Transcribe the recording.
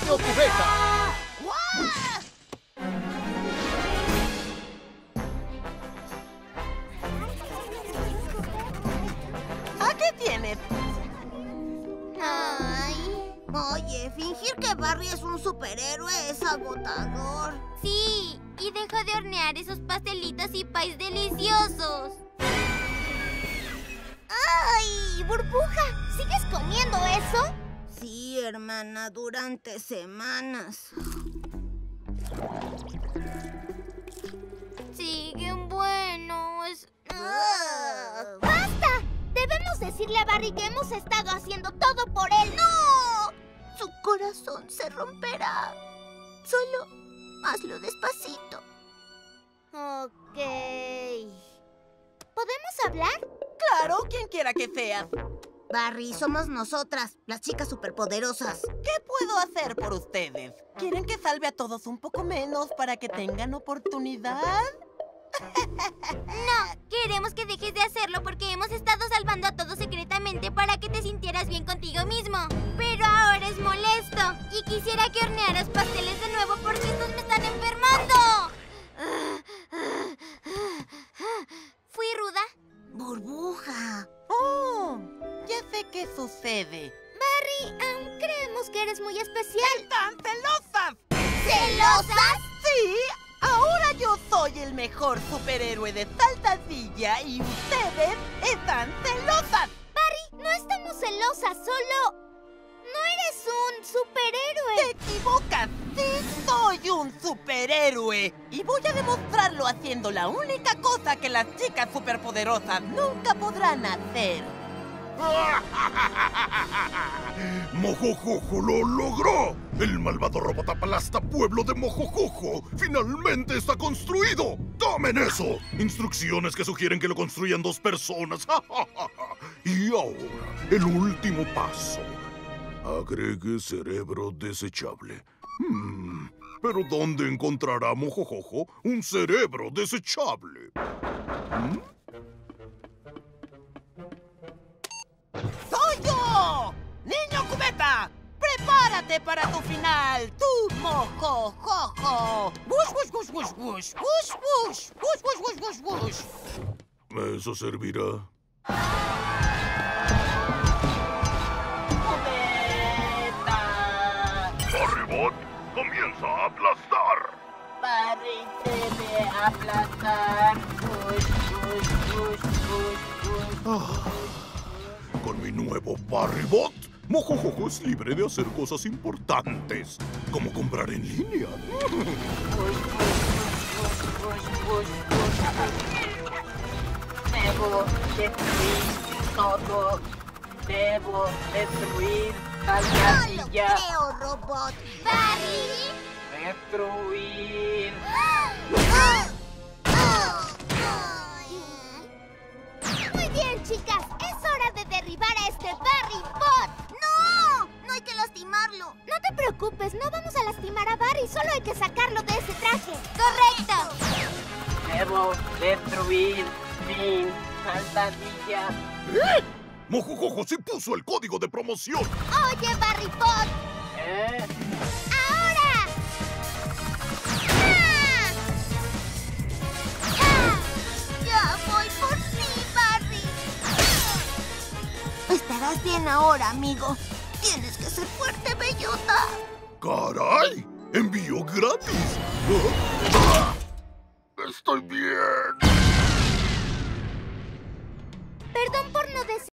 Niño Cubeta. ¿A qué tienes? Ay. Oye, fingir que Barry es un superhéroe es agotador. Sí, y deja de hornear esos pastelitos y pais deliciosos. ¡Ay, Burbuja! ¿Sigues comiendo eso? Sí, hermana, durante semanas. Siguen buenos. ¡Basta! Debemos decirle a Barry que hemos estado haciendo todo por él. ¡No! Su corazón se romperá. Solo hazlo despacito. Ok. ¿Podemos hablar? Claro, quien quiera que seas. Barry, somos nosotras, las chicas superpoderosas. ¿Qué puedo hacer por ustedes? ¿Quieren que salve a todos un poco menos para que tengan oportunidad? No, queremos que dejes de hacerlo porque hemos estado salvando a todos secretamente para que te sintieras bien contigo mismo. Pero ahora es molesto y quisiera que hornearas pasteles de nuevo porque estos me están enfermando. ¿Fui ruda? Burbuja. ¡Oh! Ya sé qué sucede. Barry, creemos que eres muy especial. ¡Están celosas! ¿Celosas? Sí, ahora yo soy el mejor superhéroe de Saltadilla y ustedes están celosas. Barry, no estamos celosas, solo... ¡No eres un superhéroe! ¡Te equivocas! ¡Sí soy un superhéroe! Y voy a demostrarlo haciendo la única cosa que las chicas superpoderosas nunca podrán hacer. ¡Mojojojo lo logró! ¡El malvado robot aplasta pueblo de Mojojojo! ¡Finalmente está construido! ¡Tomen eso! Instrucciones que sugieren que lo construyan 2 personas. Y ahora, el último paso. Agregue cerebro desechable. ¿Pero dónde encontrará Mojojojo un cerebro desechable? ¡Soy yo! ¡Niño Cubeta! ¡Prepárate para tu final! ¡Tu Mojojojo! ¡Wush, wush, wush, wush, wush! ¡Wush, wush! ¡Wush, wush, wush, wush, wush! ¿Eso servirá? Barrybot comienza a aplastar. Barry debe aplastar. Wush, wush, wush, wush, wush. Con mi nuevo Barrybot, Mojojojo es libre de hacer cosas importantes, como comprar en línea. Debo destruir todo. Debo destruir No lo Saltadilla. creo, robot. ¡Barry! Destruir. Muy bien, chicas. Es hora de derribar a este Barry Bot. ¡No! No hay que lastimarlo. No te preocupes, no vamos a lastimar a Barry, solo hay que sacarlo de ese traje. ¡Correcto! Debo destruir Fin Saltadilla. Mojojojo sí puso el código de promoción. Oye, Barry Bot. ¿Eh? ¡Ahora! ¡Ah! ¡Ah! Ya voy por ti, Barry. Estarás bien ahora, amigo. Tienes que ser fuerte, bellota. ¡Caray! ¡Envío gratis! ¡Estoy bien! Perdón por no decir.